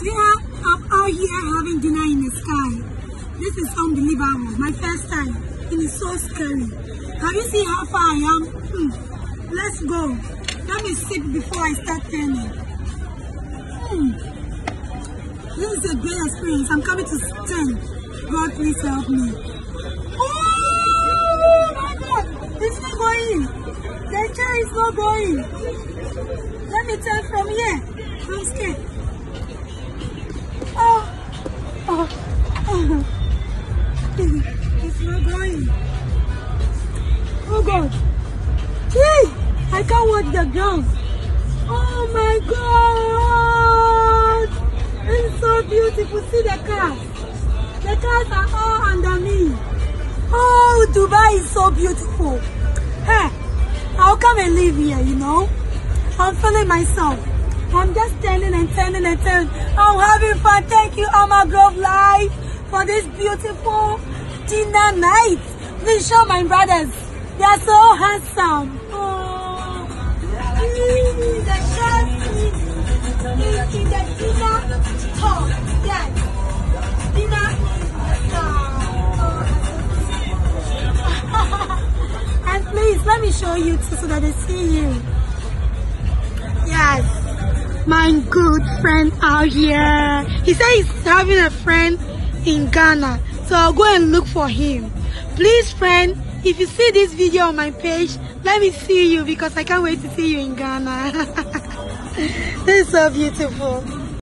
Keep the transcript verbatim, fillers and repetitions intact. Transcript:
We are up out here having dinner in the sky. This is unbelievable. My first time. It is so scary. Have you seen how far I am? Hmm. Let's go. Let me sip before I start turning. Hmm. This is a great experience. I'm coming to stand. God, please help me. Oh my God! It's not going. The chair is not going. Let me turn from here. I'm scared. Oh, oh, oh. It's not going. Oh God. Gee, I can't watch the ground. Oh my God. It's so beautiful. See the cars. The cars are all under me. Oh, Dubai is so beautiful. Hey, I'll come and live here, you know. I'm feeling myself. I'm just turning and turning and turning. I'm having fun. Thank you, Alma Grove Live, for this beautiful dinner night. Please show my brothers. They are so handsome. Oh, the chef is in the dinner hall. Yes, dinner hall. And please let me show you too so that they see you. Yes. My good friend out here. He said he's having a friend in Ghana. So I'll go and look for him. Please, friend, if you see this video on my page, let me see you because I can't wait to see you in Ghana. This is so beautiful.